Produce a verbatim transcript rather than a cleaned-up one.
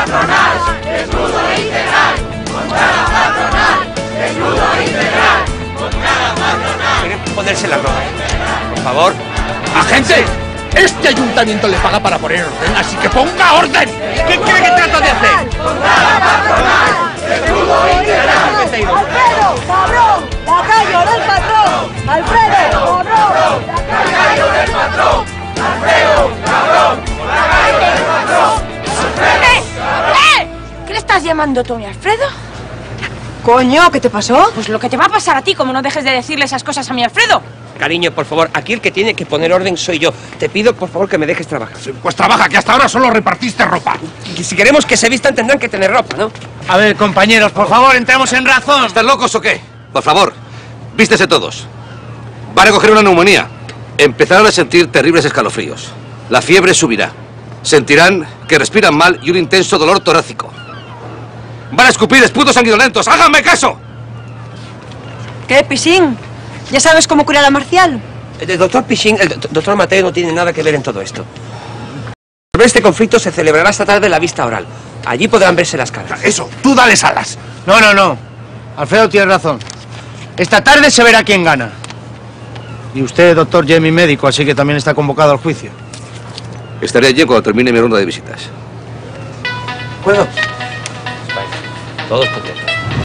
patronal, desnudo e integral. Contra la patronal, desnudo e integral. Contra la patronal. Quieren ponerse la ropa. Por favor. ¡Agente! Este ayuntamiento le paga para poner orden, así que ponga orden. ¿Qué cree que trato de hacer? Contra la patronal, desnudo e integral. ¡Alfredo, cabrón! ¡Lacayo del patrón! ¡Alfredo, cabrón! ¡Lacayo del patrón! ¡Alfredo, cabrón! ¡Lacayo del patrón! ¡Eh! ¡Eh! ¿Qué le estás llamando tú a mi Alfredo? Coño, ¿qué te pasó? Pues lo que te va a pasar a ti, como no dejes de decirle esas cosas a mi Alfredo. Cariño, por favor, aquí el que tiene que poner orden soy yo. Te pido, por favor, que me dejes trabajar. Pues trabaja, que hasta ahora solo repartiste ropa. Y si queremos que se vistan tendrán que tener ropa, ¿no? A ver, compañeros, por favor, entremos en razón. ¿Están locos o qué? Por favor, vístese todos. Van a coger una neumonía. Empezarán a sentir terribles escalofríos. La fiebre subirá. Sentirán que respiran mal y un intenso dolor torácico. Van a escupir esputos sanguinolentos. ¡Háganme caso! ¿Qué, Pisín? ¿Ya sabes cómo curar a Marcial? El doctor Pichín, el do- doctor Mateo no tiene nada que ver en todo esto. Sobre este conflicto se celebrará esta tarde la vista oral. Allí podrán verse las caras. Eso, tú dales alas. No, no, no. Alfredo tiene razón. Esta tarde se verá quién gana. Y usted, doctor Jamie, médico, así que también está convocado al juicio. Estaré allí cuando termine mi ronda de visitas. Bueno. Todos contentos.